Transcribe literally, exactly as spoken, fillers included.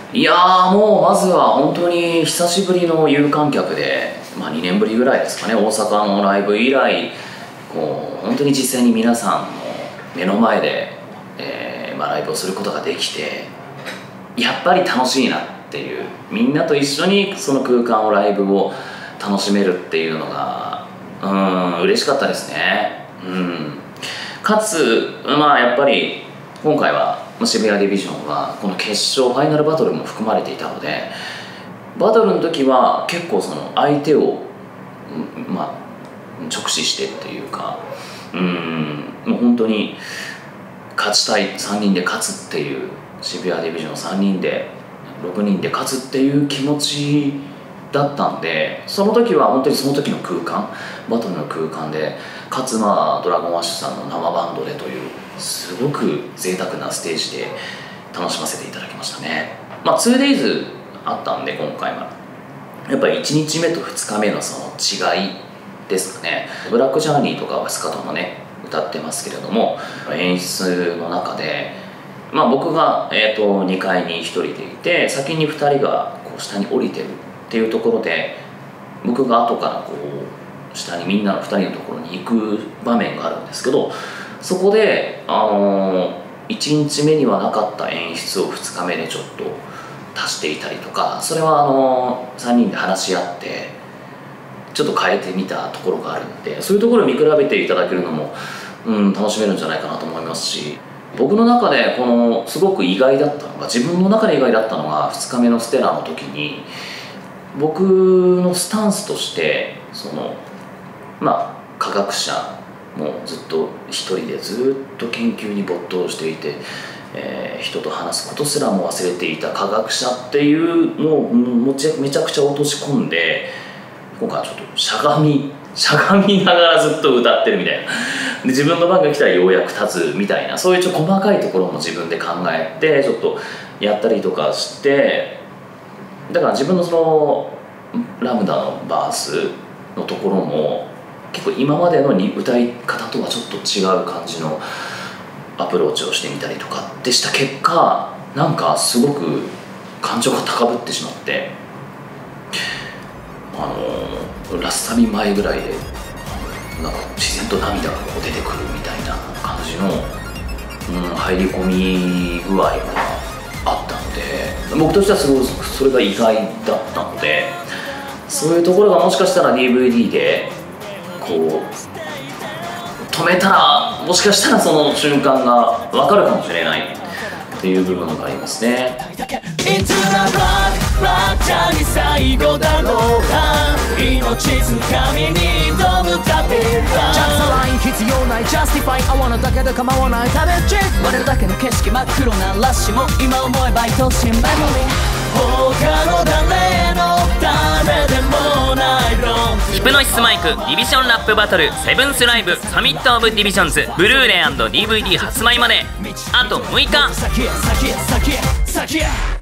いやーもうまずは本当に久しぶりの有観客で、まあ、にねんぶりぐらいですかね、大阪のライブ以来こう本当に実際に皆さんの目の前で、えーまあ、ライブをすることができて、やっぱり楽しいなっていう、みんなと一緒にその空間をライブを楽しめるっていうのがうん嬉しかったですね。うんかつまあやっぱり今回は渋谷ディビジョンはこの決勝ファイナルバトルも含まれていたので、バトルの時は結構その相手をまあ直視してっていうか、うんもう本当に勝ちたい、さんにんで勝つっていう、渋谷ディビジョンさんにんでろくにんで勝つっていう気持ちだったんで、その時は本当にその時の空間、バトルの空間で、かつまあドラゴンアッシュさんの生バンドでというすごく贅沢なステージで楽しませていただきましたね。まあ ツーデイズ あったんで今回はやっぱりいちにちめとふつかめのその違いですかね。ブラックジャーニーとかはスカトもね歌ってますけれども、演出の中で、まあ、僕が、えー、とにかいにひとりでいて、先にふたりがこう下に降りてるっていうところで、僕が後からこう下にみんなのふたりのところに行く場面があるんですけど、そこで、あのー、いちにちめにはなかった演出をふつかめでちょっと足していたりとか、それはあのー、さんにんで話し合ってちょっと変えてみたところがあるんで、そういうところを見比べていただけるのも、うん、楽しめるんじゃないかなと思いますし、僕の中でこのすごく意外だったのが、自分の中で意外だったのがふつかめのステラの時に、僕のスタンスとしてそのまあ科学者もずっと一人でずっと研究に没頭していて、えー、人と話すことすらも忘れていた科学者っていうのをもちめちゃくちゃ落とし込んで、今回はちょっとしゃがみしゃがみながらずっと歌ってるみたいな、で自分の番が来たらようやく立つみたいな、そういうちょっと細かいところも自分で考えてちょっとやったりとかして、だから自分のそのラムダのバースのところも結構今までの歌い方とはちょっと違う感じのアプローチをしてみたりとかってした結果、なんかすごく感情が高ぶってしまって、あのラッサビ前ぐらいでなんか自然と涙がこう出てくるみたいな感じの、うん、入り込み具合があったので、僕としてはすごくそれが意外だったので、そういうところがもしかしたら ディーブイディー でこう止めたら、もしかしたらその瞬間が分かるかもしれないっていう部分がありますね。最後だろうか、命つかみに挑むたびはジャストライン必要ないジャスティファイ、合わなだけで構わない食べチッ、割れるだけの景色真っ黒なラッシュも今思えば愛しいメモリー、他の誰の誰でもないロンヒプノシスマイクディビジョンラップバトルセブンスライブサミットオブディビジョンズブルーレイ&ディーブイディー 発売まであとむいか。